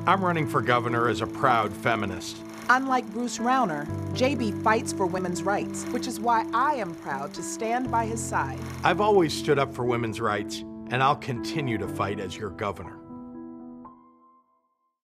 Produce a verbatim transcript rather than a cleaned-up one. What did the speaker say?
I'm running for governor as a proud feminist. Unlike Bruce Rauner, J B fights for women's rights, which is why I am proud to stand by his side. I've always stood up for women's rights, and I'll continue to fight as your governor.